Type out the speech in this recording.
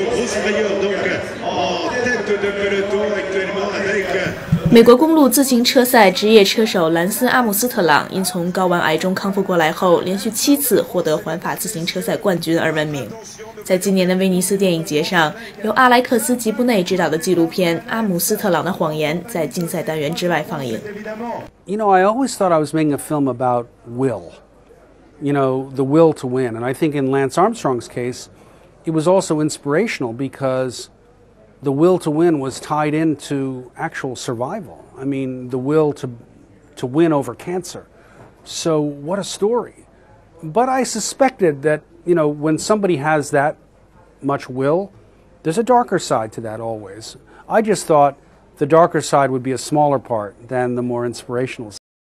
美国公路自行车赛职业车手兰斯·阿姆斯特朗因从睾丸癌中康复过来后，连续7次获得环法自行车赛冠军而闻名。在今年的威尼斯电影节上，由阿莱克斯·吉布内执导的纪录片《阿姆斯特朗的谎言》在竞赛单元之外放映。 You know, I always thought I was making a film about will. You know, the will to win. And I think in Lance Armstrong's case, it was also inspirational because the will to win was tied into actual survival. I mean, the will to win over cancer. So what a story. But I suspected that, you know, when somebody has that much will, there's a darker side to that always. I just thought the darker side would be a smaller part than the more inspirational